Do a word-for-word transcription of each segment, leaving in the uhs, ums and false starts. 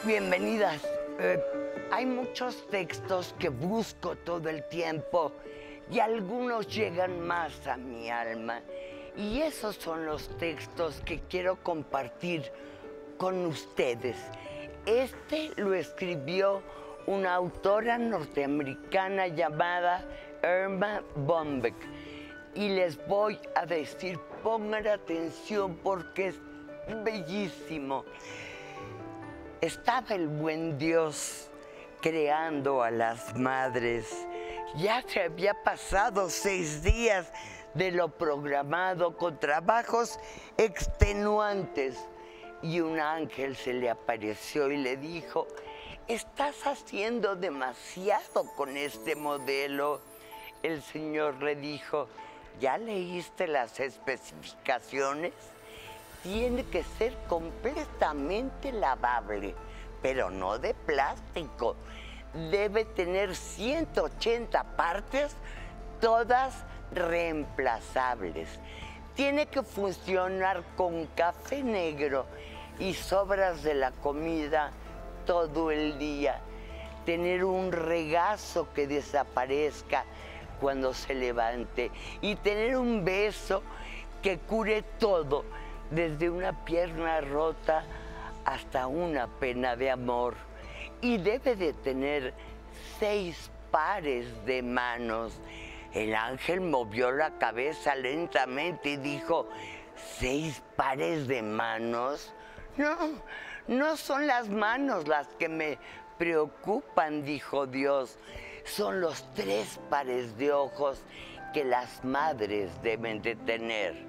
Bienvenidas. Eh, hay muchos textos que busco todo el tiempo y algunos llegan más a mi alma. Y esos son los textos que quiero compartir con ustedes. Este lo escribió una autora norteamericana llamada Erma Bombeck. Y les voy a decir, pongan atención porque es bellísimo. Estaba el buen Dios creando a las madres. Ya se había pasado seis días de lo programado con trabajos extenuantes. Y un ángel se le apareció y le dijo, estás haciendo demasiado con este modelo. El Señor le dijo, ¿ya leíste las especificaciones? Tiene que ser completamente lavable, pero no de plástico. Debe tener ciento ochenta partes, todas reemplazables. Tiene que funcionar con café negro y sobras de la comida todo el día. Tener un regazo que desaparezca cuando se levante y tener un beso que cure todo, desde una pierna rota hasta una pena de amor. Y debe de tener seis pares de manos. El ángel movió la cabeza lentamente y dijo, ¿seis pares de manos? No, no son las manos las que me preocupan, dijo Dios. Son los tres pares de ojos que las madres deben de tener.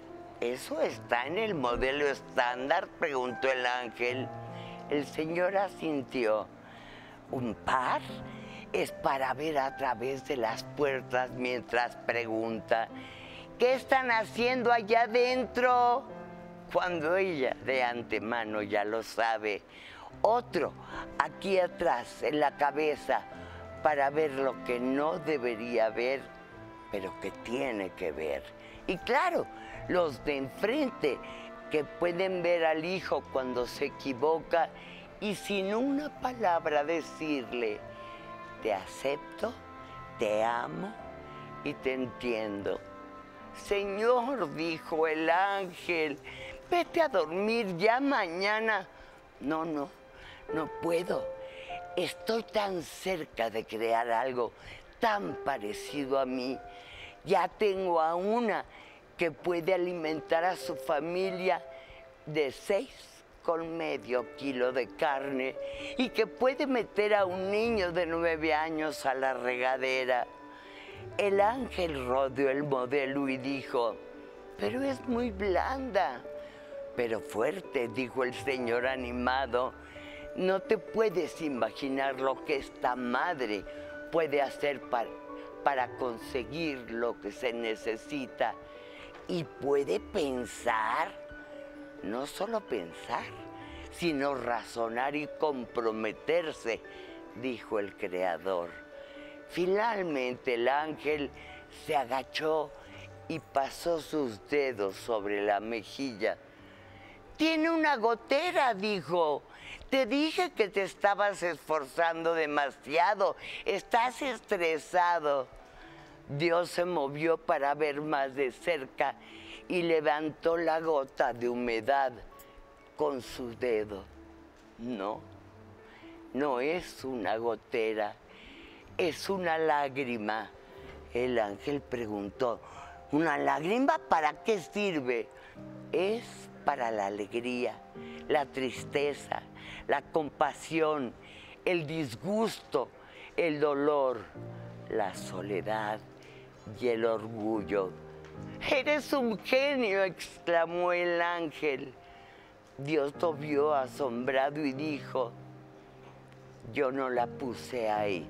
¿Eso está en el modelo estándar?, preguntó el ángel. El Señor asintió. ¿Un par? Es para ver a través de las puertas mientras pregunta, ¿qué están haciendo allá adentro? Cuando ella de antemano ya lo sabe. Otro, aquí atrás, en la cabeza, para ver lo que no debería ver, pero que tiene que ver. Y claro, los de enfrente, que pueden ver al hijo cuando se equivoca y sin una palabra decirle, te acepto, te amo y te entiendo. Señor, dijo el ángel, vete a dormir ya mañana. No, no, no puedo. Estoy tan cerca de crear algo tan parecido a mí. Ya tengo a una que puede alimentar a su familia de seis con medio kilo de carne y que puede meter a un niño de nueve años a la regadera. El ángel rodeó el modelo y dijo, pero es muy blanda. Pero fuerte, dijo el Señor animado. No te puedes imaginar lo que esta madre puede hacer para, para conseguir lo que se necesita. Y puede pensar, no solo pensar, sino razonar y comprometerse, dijo el Creador. Finalmente el ángel se agachó y pasó sus dedos sobre la mejilla. Tiene una gotera, dijo. Te dije que te estabas esforzando demasiado, estás estresado. Dios se movió para ver más de cerca y levantó la gota de humedad con su dedo. No, no es una gotera, es una lágrima. El ángel preguntó, ¿una lágrima para qué sirve? Es para la alegría, la tristeza, la compasión, el disgusto, el dolor, la soledad y el orgullo. ¡Eres un genio!, exclamó el ángel. Dios lo vio asombrado y dijo, yo no la puse ahí.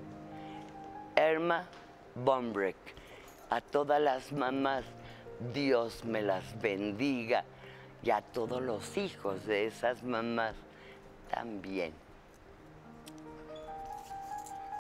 Erma Bombeck, a todas las mamás, Dios me las bendiga, y a todos los hijos de esas mamás también.